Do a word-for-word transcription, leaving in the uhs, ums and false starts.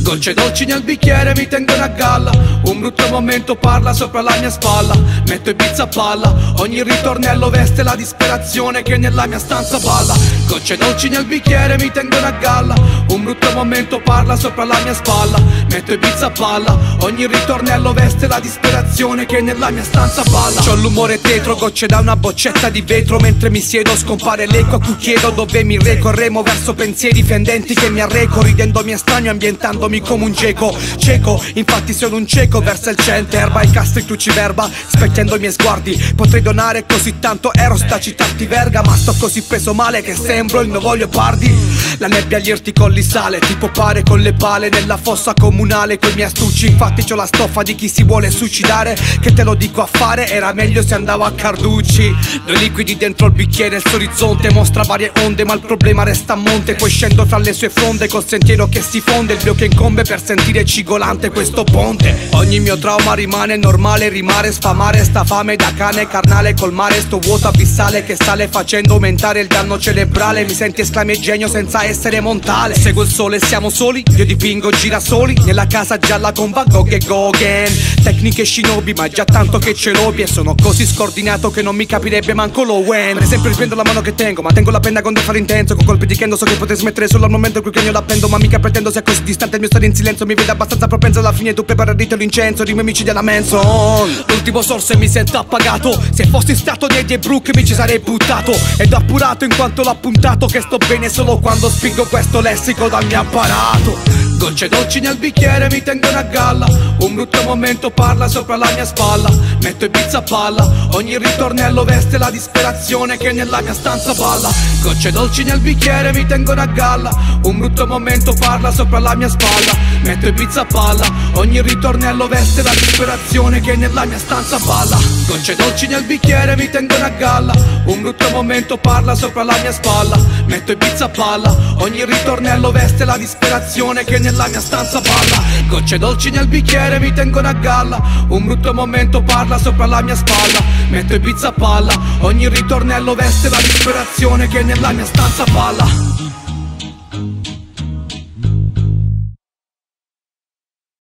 Gocce dolci nel bicchiere mi tengono a galla. Un brutto momento parla sopra la mia spalla. Metto Ibiza a palla, ogni ritornello veste la disperazione che nella mia stanza balla. Gocce dolci nel bicchiere mi tengono a galla. Un brutto momento parla sopra la mia spalla. Metto Ibiza a palla, ogni ritornello veste la disperazione che nella mia stanza balla. C'ho l'umore tetro, gocce da una boccetta di vetro. Mentre mi siedo scompare l'eco a cui chiedo dove mi reco. Remo verso pensieri fendenti che mi arreco, ridendomi estraneo ambientandomi come un geco. Cieco, infatti sono un cieco verso il cente. Erba i castri cruciverba, specchiando i miei sguardi. Potrei donare così tanto eros da citarti verga, ma sto così preso male che sembro il nuovo Leopardi. La nebbia agli irti colli sale, tipo pare con le pale nella fossa comunale coi miei astucci. Infatti c'ho la stoffa di chi si vuole suicidare, che te lo dico a fare, era meglio se andavo a Carducci. Due liquidi dentro il bicchiere, il suo orizzonte mostra varie onde, ma il problema resta a monte. Poi scendo fra le sue fronde col sentiero che si fonde, il mio che incombe per sentire cigolante questo ponte. Ogni mio trauma rimane normale, rimare sfamare sta fame da cane carnale, colmare sto vuoto abissale che sale facendo aumentare il danno cerebrale. Mi senti esclame genio senza essere montale. Seguo il sole, siamo soli, io dipingo girasoli nella casa gialla con Van Gogh e Gauguin. Tecniche shinobi, ma è già tanto che ce l'ho e sono così scordinato che non mi capirebbe manco lo Wen. Per esempio riprendo la mano che tengo, ma tengo la penna con fare intenso, con colpi di kendo so che potrei smettere solo al momento in cui che io l'appendo, ma mica pretendo sia così distante il mio stare in silenzio. Mi vede abbastanza propenso alla fine, tu prepararite l'incenso di miei amici della Manson. L'ultimo sorso e mi sento appagato, se fossi stato di Eddie Brooke mi ci sarei buttato. Ed ho appurato in quanto l'ho appuntato che sto bene solo quando spingo questo lessico dal mio apparato. Gocce dolci nel bicchiere mi tengono a galla. Un brutto momento parla sopra la mia spalla. Metto Ibiza a palla, ogni ritornello veste la disperazione che nella mia stanza balla. Gocce dolci nel bicchiere mi tengono a galla. Un brutto momento parla sopra la mia spalla. Metto Ibiza a palla, ogni ritornello veste la disperazione che nella mia stanza balla. Gocce dolci nel bicchiere mi tengono a galla. Un brutto momento parla sopra la mia spalla. Metto Ibiza a palla, ogni ritornello veste la disperazione che nella mia stanza balla. Gocce dolci nel bicchiere mi tengono a galla. Un brutto momento parla sopra la mia spalla. Metto Ibiza a palla, ogni ritornello veste la disperazione che nella mia stanza balla.